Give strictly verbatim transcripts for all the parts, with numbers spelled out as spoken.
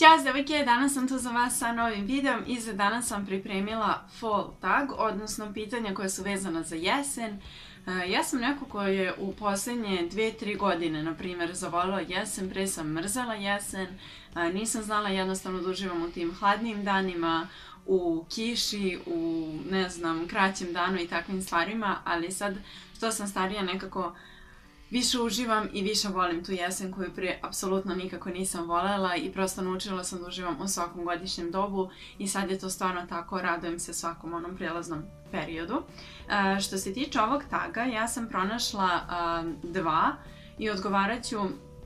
Ćao devojke, danas sam tu za vas sa novim videom i za danas sam pripremila fall tag, odnosno pitanja koja su vezana za jesen. Ja sam neko ko je u posljednje dvije tri godine, na primjer, zavoljela jesen, pre sam mrzela jesen, nisam znala jednostavno da uživam u tim hladnim danima, u kiši, u ne znam, kraćem danu i takvim stvarima, ali sad što sam starija nekako više uživam i više volim tu jesen koju prije apsolutno nikako nisam voljela i prosto naučila sam da uživam u svakom godišnjem dobu i sad je to stvarno tako, radujem se svakom onom prijelaznom periodu. Uh, što se tiče ovog taga, ja sam pronašla uh, dva i odgovarat ću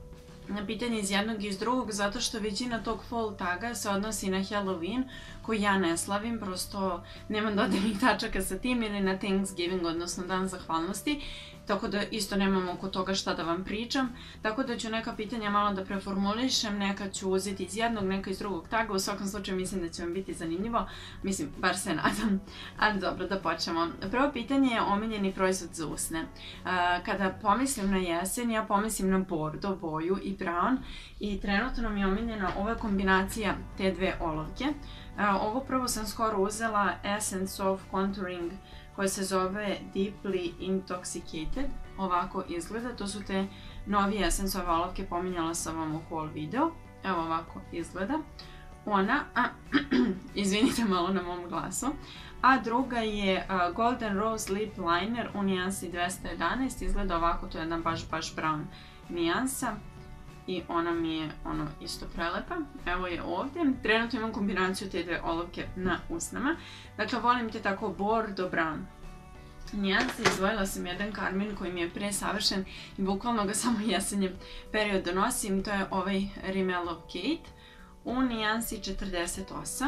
na pitanje iz jednog i iz drugog, zato što većina tog fall taga se odnosi na Halloween, koji ja ne slavim, prosto nemam dodirnih tačaka sa tim, ili na Thanksgiving, odnosno dan zahvalnosti, tako da isto nemam oko toga šta da vam pričam, tako da ću neka pitanja malo da preformulišem, neka ću uzeti iz jednog, neka iz drugog taga, u svakom slučaju mislim da će vam biti zanimljivo, mislim, bar se nadam, ali dobro, da počnemo. Prvo pitanje je omiljeni proizvod za usne. Kada pomislim na jesen, ja pomislim na bordo boju i brown i trenutno mi je omiljena ova kombinacija te dve olovke. Ovo prvo sam skoro uzela Essence of Contouring koja se zove Deeply Intoxicated, ovako izgleda, to su te novije Essence-ove olovke, pominjala sam vam u haul video, evo ovako izgleda ona, a, izvinite malo na mom glasu, a druga je uh, Golden Rose Lip Liner u nijansi dvesta jedanaest, izgleda ovako, to je jedna baš baš brown nijansa i ona mi je ono isto prelepa, evo je ovdje, trenutno imam kombinaciju te dve olovke na usnama, dakle volim te tako bordo brown nijanse, izdvojila sam jedan karmin koji mi je presavršen i bukvalno ga samo jesenjem periodu nosim, to je ovaj Rimmel of Kate u nijansi četrdeset osam,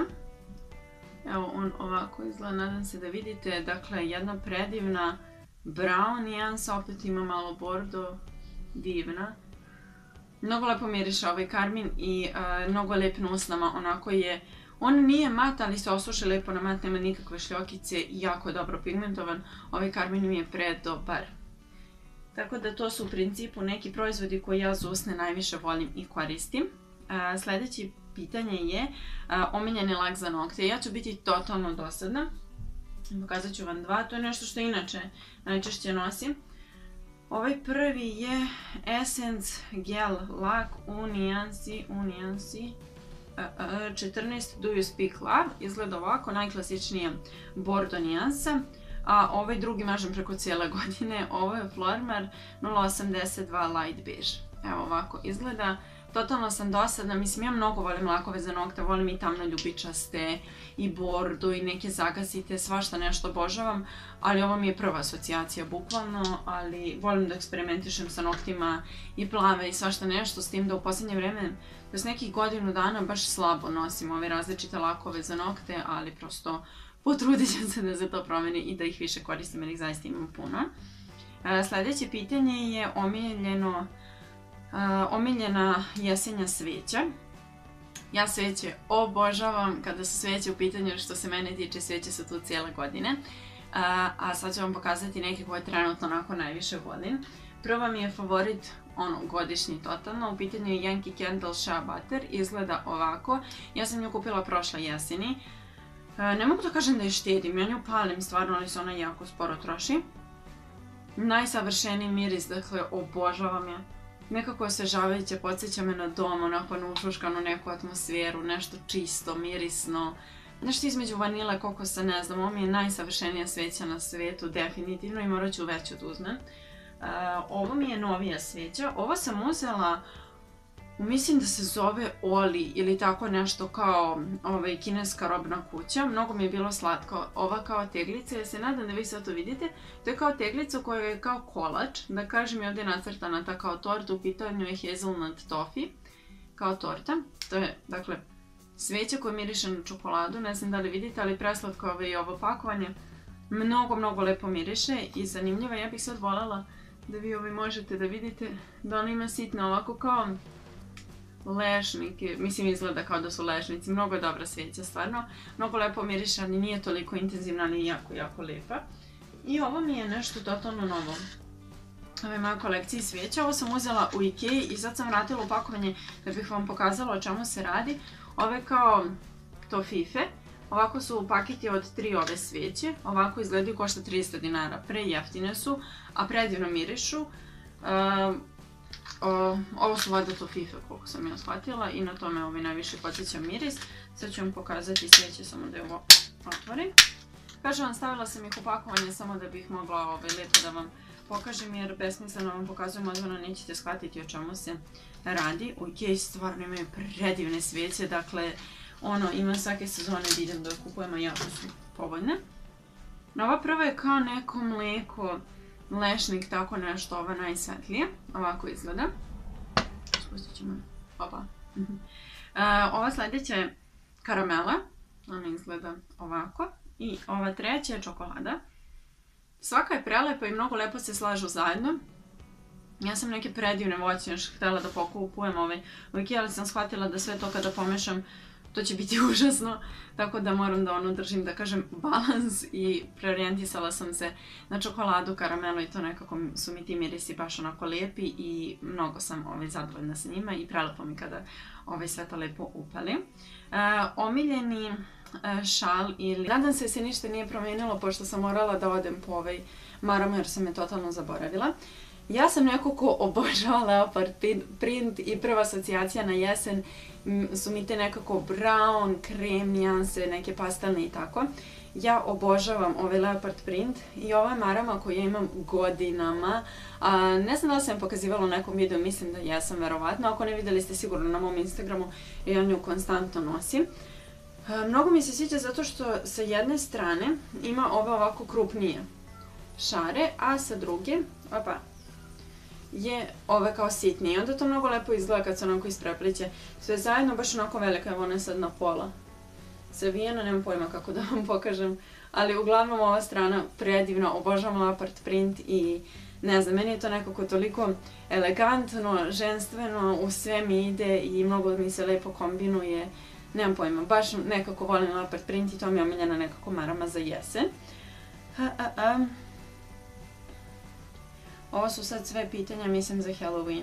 evo on ovako izgleda, nadam se da vidite, dakle jedna predivna brown nijansa, opet ima malo bordo, divna. Mnogo lepo miriše ovaj karmin i uh, mnogo lep na usnama, onako je, on nije mat, ali se osuši lepo na mat, nema nikakve šljokice i jako je dobro pigmentovan, ovaj karmin mi je predobar. Tako da to su u principu neki proizvodi koji ja za usne najviše volim i koristim. Uh, sljedeće pitanje je uh, omiljeni lak za nokte. Ja ću biti totalno dosadna, pokazat ću vam dva, to je nešto što inače najčešće nosim. Ovaj prvi je Essence Gel lak u nijansi, u nijansi četrnaest Do You Speak Love, izgleda ovako, najklasičnija bordo nijansa, a ovaj drugi mažem preko cijele godine, ovo je Flormar nula osamdeset dva Light Beige, evo ovako izgleda. Totalno sam dosadna, mislim ja mnogo volim lakove za nokte, volim i tamno ljubičaste i bordo i neke zagasite, svašta nešto obožavam, ali ovo mi je prva asocijacija bukvalno, ali volim da eksperimentišem sa noktima i plave i svašta nešto, s tim da u posljednje vreme, kroz nekih godinu dana baš slabo nosim ove različite lakove za nokte, ali prosto potrudit ću se da se to promeni i da ih više koristim jer ih zaista imam puno. Sljedeće pitanje je omiljeno Uh, omiljena jesenja sveća. Ja sveće obožavam kada su sveće u pitanju, što se mene tiče sveće su tu cijele godine, uh, a sad ću vam pokazati neke koje trenutno onako najviše volim. Prva mi je favorit ono godišnji totalno, u pitanju je Yankee Candle Shea Butter, izgleda ovako, ja sam nju kupila prošle jeseni, uh, ne mogu da kažem da je štedim, ja nju palim stvarno, ali se ona jako sporo troši. Najsavršeniji miris, dakle obožavam je. Nekako je osvežavajuće, podsjeća me na dom, onako na ušuškanu neku atmosferu, nešto čisto, mirisno, nešto između vanile, kokosa, ne znam, ovo mi je najsavršenija sveća na svetu, definitivno, i morat ću veću da uzmem. Uh, ovo mi je novija sveća, ovo sam uzela, mislim da se zove Oli ili tako nešto kao ovaj, kineska robna kuća, mnogo mi je bilo slatko, ova kao teglica, ja se nadam da vi sad to vidite, to je kao teglica koja je kao kolač, da kažem je ovdje nacrtana ta kao torta, u pitanju je hazelnut toffee, kao torta, to je dakle sveća koja miriše na čokoladu, ne znam da li vidite, ali preslatko je i ovo pakovanje, mnogo mnogo lepo miriše i zanimljiva, ja bih sad voljela da vi ovaj možete da vidite da ona ima sitno ovako kao lešnike, mislim izgleda kao da su lešnici, mnogo dobra sveća stvarno, mnogo lepo miriše, ali nije toliko intenzivna, ali jako, jako lepa. I ovo mi je nešto totalno novo. Ovo je moja kolekcija svijeća, ovo sam uzela u Ikei i sad sam vratila u pakovanje da bih vam pokazala o čemu se radi. ove kao tofife. Ovako su paketi od tri ove sveće. Ovako izgledaju, košta tristo dinara. Prejeftine su, a predivno mirišu. Uh, uh, ovo su valjda tofife, koliko sam ja shvatila, i na tome ovaj najviše podsjeća miris. Sad ću vam pokazati sveće, samo da je ovo otvorim. Kažem vam, stavila sam ih u pakovanje samo da bih mogla ovaj, lepo da vam pokažem, jer besmisleno vam pokazujem, odmah nećete shvatiti o čemu se radi. Ok, stvarno imaju predivne sveće, dakle, ono, ima svake sezone da idem da kupujem, a jako su povoljne. Ova prva je kao neko mleko, mlečnik, tako nešto, ova najsvetlije. Ovako izgleda. Spustit ćemo. Opa. Uh, ova sljedeća je karamela. Ona izgleda ovako. I ova treća je čokolada. Svaka je prelepa i mnogo lepo se slažu zajedno. Ja sam neke predivne voćnjaš htjela da pokupujem ovaj uvijek, ali sam shvatila da sve to kada pomešam to će biti užasno, tako da moram da ono držim, da kažem, balans, i preorijentisala sam se na čokoladu, karamelu, i to nekako su mi ti mirisi baš onako lijepi i mnogo sam ovaj, zadovoljna sa njima i prelepo mi kada ovaj, sve to lepo upali. E, omiljeni e, šal ili... Nadam se se ništa nije promijenilo pošto sam morala da odem po ovaj maramu jer sam je totalno zaboravila. Ja sam neko ko obožava leopard print i prva asocijacija na jesen su mi te nekako brown, krem, nijanse, neke pastelne i tako. Ja obožavam ovaj leopard print i ova marama koju ja imam godinama. A, ne znam da li sam pokazivala u nekom videu, mislim da jesam verovatno. Ako ne vidjeli ste sigurno na mom Instagramu, ja nju konstantno nosim. A, mnogo mi se sviđa zato što sa jedne strane ima ove ovako krupnije šare, a sa druge, opa, je ove kao sitnije. I onda to mnogo lepo izgleda kad se onako isprepliće. Sve zajedno baš onako velika, evo ona je sad na pola savijena, nemam pojma kako da vam pokažem, ali uglavnom ova strana predivna, obožavam leopard print i ne znam, meni je to nekako toliko elegantno, ženstveno, u sve mi ide i mnogo mi se lepo kombinuje, nemam pojma, baš nekako volim leopard print i to mi je omiljena nekako marama za jesen. Ha, a, a. Ovo su sad sve pitanja, mislim, za Halloween.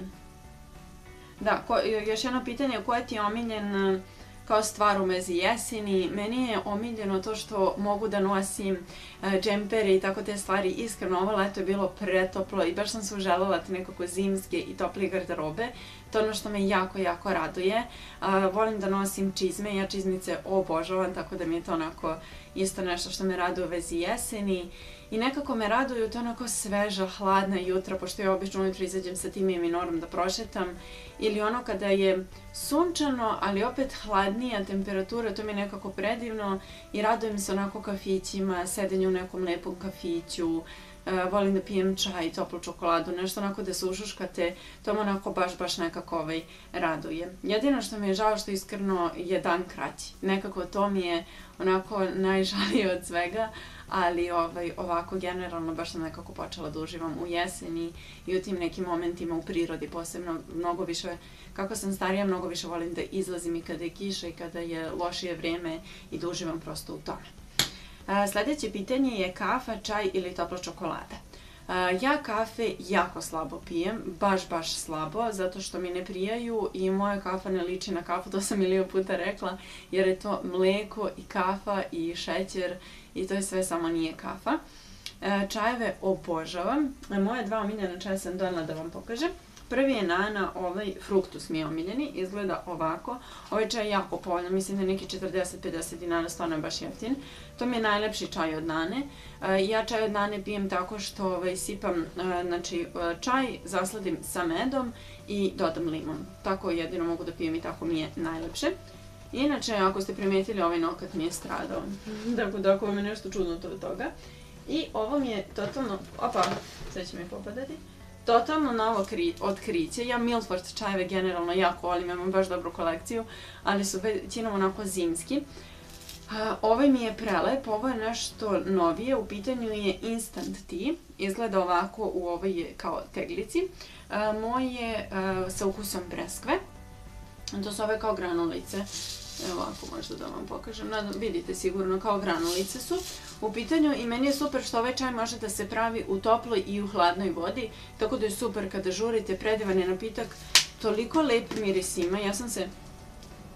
Da, ko, još jedno pitanje, koje ti je omiljen kao stvar u mezi jeseni? Meni je omiljeno to što mogu da nosim uh, džempere i tako te stvari. Iskreno, ovo leto je bilo pretoplo i baš sam se uželjela te nekako zimske i toplije garderobe. To je ono što me jako, jako raduje. Uh, volim da nosim čizme, ja čizmice obožavam, tako da mi je to onako isto nešto što me raduje u vezi jeseni. I nekako me raduju to onako sveža, hladna jutra, pošto ja obično ujutro izađem sa tim i minorom da prošetam. Ili ono kada je sunčano, ali opet hladnija temperatura, to mi je nekako predivno. I radujem se onako kafićima, sedenju u nekom lepom kafiću. Uh, volim da pijem čaj, toplu čokoladu, nešto onako da se ušuškate, to me onako baš, baš nekako ovaj raduje. Jedino što mi je žao što iskreno je dan kraći. Nekako to mi je onako najžalije od svega, ali ovaj, ovako generalno baš sam nekako počela da uživam u jeseni i u tim nekim momentima u prirodi, posebno mnogo više, kako sam starija, mnogo više volim da izlazim i kada je kiša i kada je lošije vrijeme i da uživam prosto u tome. Uh, sljedeće pitanje je kafa, čaj ili topla čokolada. Uh, ja kafe jako slabo pijem, baš baš slabo, zato što mi ne prijaju i moja kafa ne liči na kafu, to sam milion puta rekla, jer je to mleko i kafa i šećer i to je sve, samo nije kafa. Uh, čajeve obožavam, moje dva omiljena čaja sam donela da vam pokažem. Prvi je Nana, ovaj fruktus mi je omiljeni, izgleda ovako. Ovaj čaj je jako povoljan, mislim da je neki četrdeset do pedeset dinara, stvarno je baš jeftin. To mi je najlepši čaj od Nane. Ja čaj od Nane pijem tako što ovaj, sipam znači, čaj, zasladim sa medom i dodam limon. Tako jedino mogu da pijem i tako mi je najlepše. Inače, ako ste primijetili, ovaj nokat mi je stradao. Tako da ako vam je nešto čudno to od toga. I ovo mi je totalno... Opa, sad će mi popadati. Totalno novo otkriće. Ja Milford čajeve generalno jako volim, imam baš dobru kolekciju, ali su većinom onako zimski. Ovaj mi je prelep, ovo je nešto novije, u pitanju je Instant Tea, izgleda ovako u ovoj kao teglici. Moj je sa ukusom breskve, to su ove kao granulice. Evo ovako možda da vam pokažem, vidite sigurno kao granulice su u pitanju i meni je super što ovaj čaj može da se pravi u toploj i u hladnoj vodi, tako da je super kada žurite, predivan je napitak, toliko lep miris ima. Ja sam se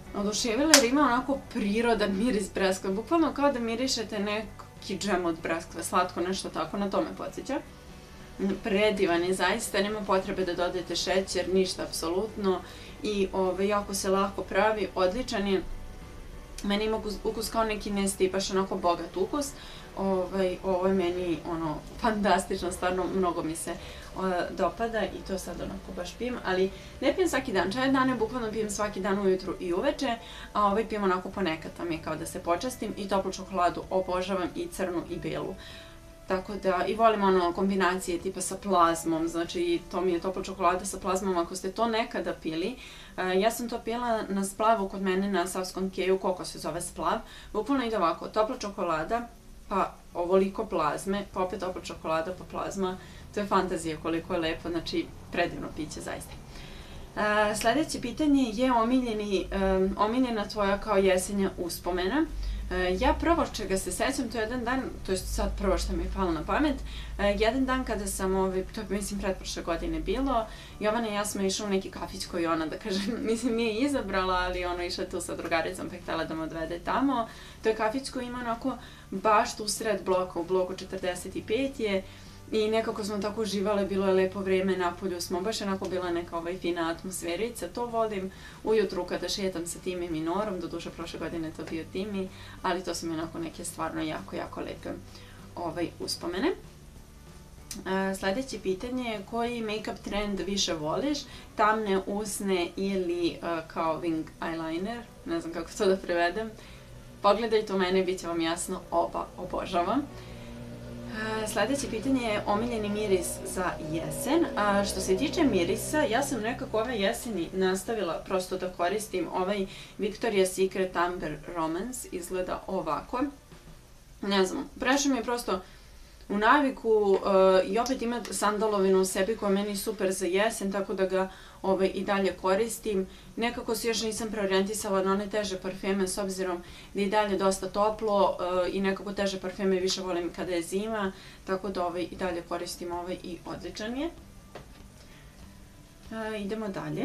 oduševila jer ima onako prirodan miris breskve. Bukvalno kao da mirišete neki džem od breskve, slatko nešto tako, na to me podsjeća. Predivan je zaista, nema potrebe da dodajete šećer, ništa apsolutno i ove, jako se lako pravi, odličan je. Meni ima ukus, ukus kao neki nesti, baš onako bogat ukus. Ovaj, ovo je meni ono fantastično, stvarno mnogo mi se o, dopada i to sad onako baš pijem, ali ne pijem svaki dan, čaj dane bukvalno pijem svaki dan ujutru i uveče, a ovaj pijem onako ponekad, tam je kao da se počastim i toplu čokoladu obožavam i crnu i belu. Tako da, i volim ono kombinacije tipa sa plazmom, znači to mi je topla čokolada sa plazmom, ako ste to nekada pili. Ja sam to pila na splavu kod mene na Savskom keju, koliko se zove splav. Bukvalno ide ovako, topla čokolada, pa ovoliko plazme, pa opet topla čokolada, pa plazma. To je fantazija koliko je lepo, znači predivno piće zaista. Sljedeće pitanje je omiljeni, omiljena tvoja kao jesenja uspomena. Ja prvo čega se sećam, to je jedan dan, to je sad prvo što mi je palo na pamet, jedan dan kada sam, ovaj, to je mislim pretprošle godine bilo, Jovana i ja smo išli u neki kafić koji ona, da kažem, mislim nije izabrala, ali ono išla tu sa drugaricom pa je htjela da me odvede tamo. To je kafić koji ima onako baš tu sred bloka, u bloku četrdeset pet je, i nekako smo tako uživale, bilo je lepo vrijeme, napolju smo, baš onako bila neka ovaj fina atmosferica, to volim ujutru kada šetam sa Timi Minorom, doduše prošle godine to bio Timi, ali to su mi onako neke stvarno jako, jako lepe ovaj, uspomene. Uh, sljedeće pitanje je koji make-up trend više voliš, tamne usne ili uh, kao wing eyeliner, ne znam kako to da prevedem. Pogledajte u mene, bit će vam jasno, oba obožavam. Sljedeće pitanje je omiljeni miris za jesen. A što se tiče mirisa, ja sam nekako ove jeseni nastavila prosto da koristim ovaj Victoria's Secret Amber Romance, izgleda ovako. Ne znam, prešao mi je prosto u naviku uh, i opet ima sandalovinu u sebi koja meni super za jesen, tako da ga ovaj, i dalje koristim. Nekako se još nisam preorijentisala na one teže parfeme s obzirom da je i dalje dosta toplo uh, i nekako teže parfeme više volim kada je zima, tako da ovaj, i dalje koristim ovaj i odličan je. Uh, idemo dalje.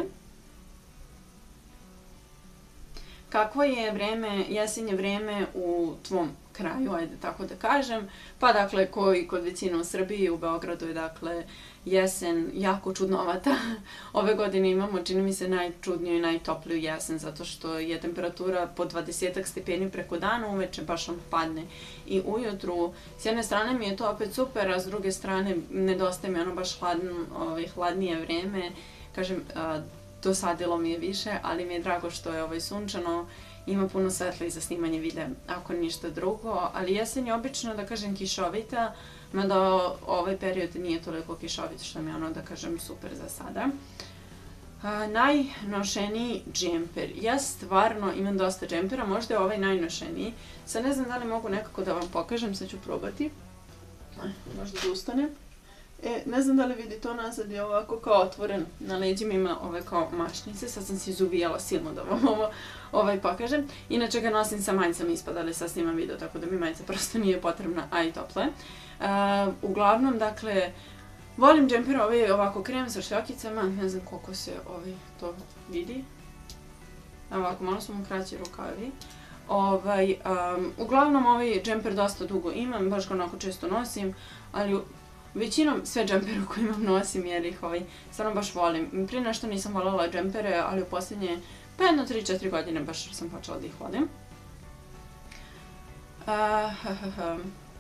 Kakvo je vreme, jesenje vreme u tvom kraju, ajde tako da kažem. Pa dakle, koji kod većine u Srbiji, u Beogradu je dakle jesen jako čudnovata. Ove godine imamo, čini mi se, najčudniju i najtopliju jesen, zato što je temperatura po dvadesetak stepeni preko dana, uveče baš on padne i ujutru. S jedne strane mi je to opet super, a s druge strane nedostaje mi ono baš hladno, ovaj, hladnije vreme. Kažem, dosadilo mi je više, ali mi je drago što je ovaj sunčano, ima puno svetla i za snimanje videa, ako ništa drugo, ali jesen je obično, da kažem, kišovita, mada ovaj period nije toliko kišovit, što mi je ono, da kažem, super za sada. A, najnošeniji džemper. Ja stvarno imam dosta džempera, možda je ovaj najnošeniji. Sad ne znam da li mogu nekako da vam pokažem, sad ću probati. Možda da ustanem. E, ne znam da li vidi to nazad, je ovako kao otvoren, na leđima ima ove kao mašnice, sad sam se izuvijala silno da vam ovo ovaj pokažem. Inače ga nosim sa majicama ispod, ali sad snimam video, tako da mi majica prosto nije potrebna, a i tople. Uh, uglavnom, dakle, volim džemper ovaj ovako krem sa šljokicama, ne znam koliko se ovaj to vidi. Ovako, malo su mu kraći rukavi. Ovaj, um, uglavnom, ovaj džemper dosta dugo imam, baš ga onako često nosim, ali većinom sve džempere koje imam nosim jer ih ovaj, stvarno baš volim. Prije nešto nisam voljela džempere, ali u posljednje pa jedno tri četiri godine baš sam počela da ih volim. Uh, ha, ha, ha.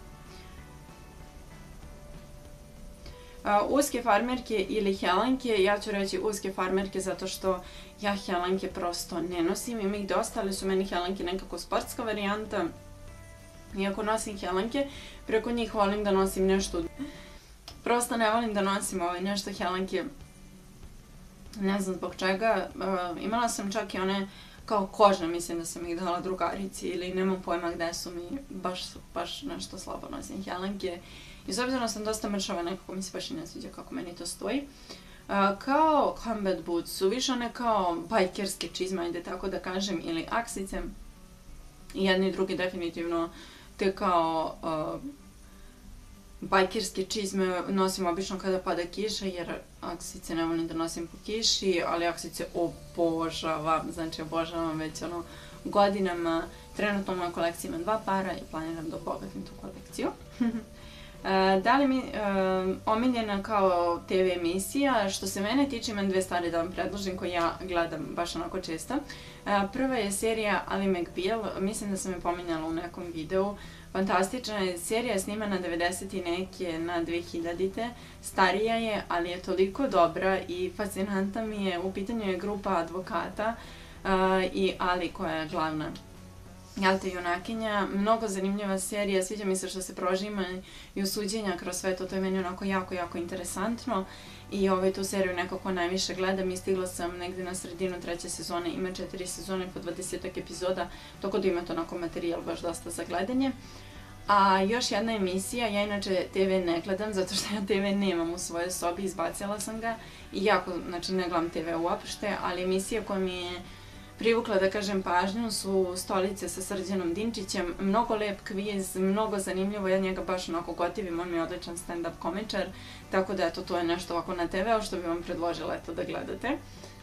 Uh, uske farmerke ili helanke, ja ću reći uske farmerke zato što ja helanke prosto ne nosim, ima ih dosta, ali su meni helanke nekako sportska varijanta. Iako nosim helanke, preko njih volim da nosim nešto. Prosto ne volim da nosim ovaj nešto helanke, ne znam zbog čega. Uh, imala sam čak i one kao kožne, mislim da sam ih dala drugarici ili nemam pojma gde su mi, baš, baš nešto slabo nosim helanke. I s obzirom sam dosta mršava, nekako mi se baš i ne sviđa kako meni to stoji. Uh, kao combat boots su više one kao bajkerske čizme, ajde tako da kažem, ili aksice. I jedni i drugi definitivno te kao uh, bajkerske čizme nosim obično kada pada kiša, jer aksice ne volim da nosim po kiši, ali aksice obožavam, znači obožavam već ono godinama. Trenutno u mojoj kolekciji imam dva para i planiram da obogatim tu kolekciju. Da li mi e, omiljena kao te ve emisija? Što se mene tiče, imam dve stvari da vam predložim koje ja gledam baš onako često. E, prva je serija Ally McBeal, mislim da sam je pominjala u nekom videu. Fantastična je, serija je snimana devedeset i neke na dve hiljadite, starija je, ali je toliko dobra i fascinantna mi je. U pitanju je grupa advokata uh, i Ally koja je glavna, jel te, junakinja. Mnogo zanimljiva serija, sviđa mi se što se prožima i usuđenja kroz sve to, to je meni onako jako, jako interesantno. I ovaj, tu seriju nekako najviše gledam i stigla sam negdje na sredinu treće sezone, ima četiri sezone po dvadesetak epizoda, tako da imate onako materijal baš dosta za gledanje. A još jedna emisija, ja inače te ve ne gledam zato što ja te ve nemam u svojoj sobi, izbacila sam ga i jako, znači ne gledam te ve uopšte, ali emisija koja mi je privukla, da kažem, pažnju su Stolice sa Srđanom Dinčićem. Mnogo lep kviz, mnogo zanimljivo, ja njega baš onako gotivim, on mi je odličan stand-up komičar, tako da eto, to je nešto ovako na te veu što bi vam predložila eto da gledate.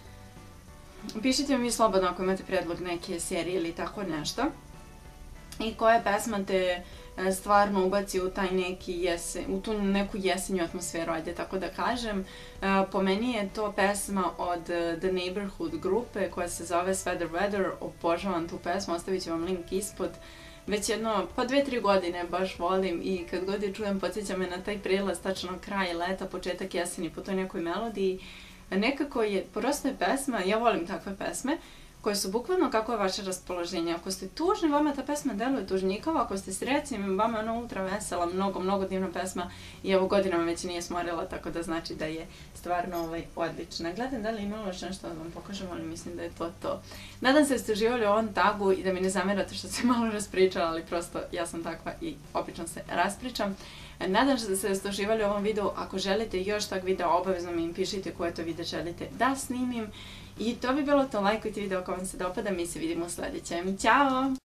Pišite mi slobodno ako imate predlog neke serije ili tako nešto. I koja pesma te stvarno ubaci u taj neki jesen, u tu neku jesenju atmosferu, ajde tako da kažem. Po meni je to pesma od The Neighborhood grupe koja se zove Sweater Weather, obožavam tu pesmu, ostavit ću vam link ispod. Već jedno, pa dve, tri godine baš volim i kad god je čujem podsjeća me na taj prelaz, tačno kraj leta, početak jeseni po toj nekoj melodiji. Nekako je, prosto je pesma, ja volim takve pesme, koje su bukvalno kako je vaše raspoloženje. Ako ste tužni, vama ta pesma deluje tužnikova, ako ste srećni, vama je ona ultra vesela, mnogo, mnogo divna pesma i evo godinama već nije smorila, tako da znači da je stvarno ovaj, odlična. Gledam da li imalo još nešto da vam pokažem, ali mislim da je to to. Nadam se da ste uživali u ovom tagu i da mi ne zamerate što se malo raspričala, ali prosto ja sam takva i obično se raspričam. Nadam se da ste uživali u ovom videu. Ako želite još tak videa, obavezno mi im pišite koje to video želite da snimim. I to bi bilo to, lajkujte video ako vam se dopada, mi se vidimo u sljedećem. Ćao!